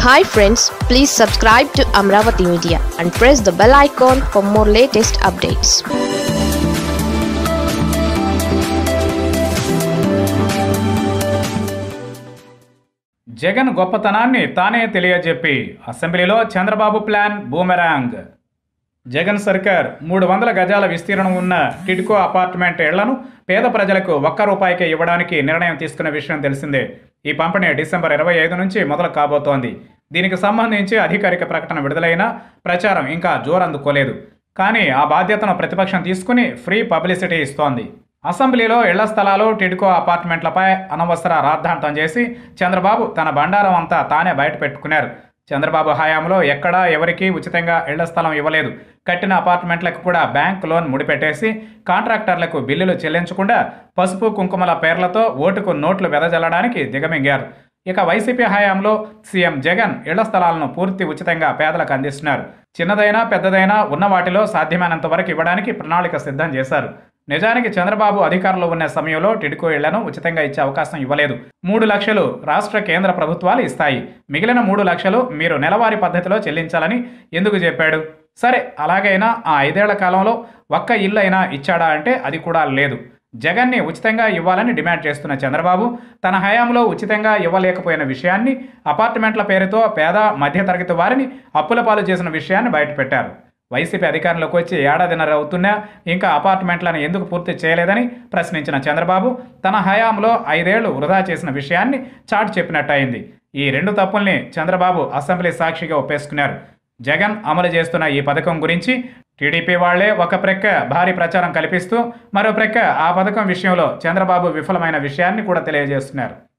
Hi friends, please subscribe to Amravati Media and press the bell icon for more latest updates. Jagan గొప్పతనాన్ని తానే తెలియజెప్పి అసెంబ్లీలో Chandrababu plan boomerang. Jagan సర్కార్ 300 గజాల విస్తీర్ణం ఉన్న టిడ్కో అపార్ట్మెంట్ ఇళ్లను పేద ప్రజలకు ₹1 ఇవ్వడానికి నిర్ణయం తీసుకున్న విషయం తెలిసిందే. ఈ పంపిణీ డిసెంబర్ 25 నుంచి మొదలు కాబోతోంది. దీనికి సంబంధించి అధికారిక ప్రకటన విడుదలైనా ప్రచారం ఇంకా జోరందుకోలేదు. కానీ ఆ బాధ్యతను ప్రతిపక్షం తీసుకుని ఫ్రీ పబ్లిసిటీ ఇస్తోంది. అసెంబ్లీలో ఇళ్ల స్థలాలు టిడ్కో అపార్ట్మెంట్లపై అనవసర రాద్ధాంతం చేసి చంద్రబాబు తన బండారం అంతా తానే బయట పెట్టుకున్నారు. చంద్రబాబు హయాంలో ఎక్కడా ఎవరికీ ఉచితంగా ఇళ్ల స్థలం ఇవ్వలేదు. కట్టిన అపార్ట్మెంట్లకు కూడా బ్యాంక్ లోన్ ముడిపెట్టేసి కాంట్రాక్టర్లకు బిల్లులు చెల్లించకుండా పసుపు కుంకుమల పేర్లతో ఓటుకు నోట్లు వెదజల్లడానికి దిగమింగారు. ఇక వైసీపీ హయాంలో సీఎం జగన్ ఇళ్ల స్థలాలను పూర్తి ఉచితంగా పేదలకు అందిస్తున్నారు. చిన్నదైనా పెద్దదైనా ఉన్న వాటిలో సాధ్యమైనంత వరకు ఇవ్వడానికి ప్రణాళిక సిద్ధం చేశారు. నిజానికి చంద్రబాబు అధికారంలో ఉన్న సమయంలో టిడ్కో ఇళ్లను ఉచితంగా ఇచ్చే అవకాశం ఇవ్వలేదు. 3 లక్షలు రాష్ట్ర కేంద్ర ప్రభుత్వాలు ఇస్తాయి. మిగిలిన 3 లక్షలు మీరు నెలవారీ పద్ధతిలో చెల్లించాలని ఎందుకు చెప్పాడు? సరే, అలాగైనా ఆ 5 ఏళ్ల కాలంలో ఒక్క ఇల్లు అయినా ఇచ్చాడా అంటే అది కూడా లేదు. జగన్ని ఉచితంగా ఇవ్వాలని డిమాండ్ చేస్తున్న చంద్రబాబు తన హయాంలో ఉచితంగా ఇవ్వలేకపోయిన విషయాన్ని, అపార్ట్మెంట్ల పేరుతో పేద మధ్యతరగతి వారిని అప్పుల పాలు చేసిన విషయాన్ని బయటపెట్టారు. వైసీపీ అధికారంలోకి వచ్చి ఏడాదిన్నర అవుతున్నా ఇంకా అపార్ట్మెంట్లను ఎందుకు పూర్తి చేయలేదని ప్రశ్నించిన చంద్రబాబు తన హయాంలో 5 ఏళ్లు వృధా చేసిన విషయాన్ని చాటి చెప్పినట్టయింది. ఈ 2 తప్పుల్ని చంద్రబాబు అసెంబ్లీ సాక్షిగా ఒప్పేసుకున్నారు. జగన్ అమలు చేస్తున్న ఈ పథకం గురించి టీడీపీ వాళ్లే ఒక ప్రక్క భారీ ప్రచారం కల్పిస్తూ మరో ప్రక్క ఆ పథకం విషయంలో చంద్రబాబు విఫలమైన విషయాన్ని కూడా తెలియజేస్తున్నారు.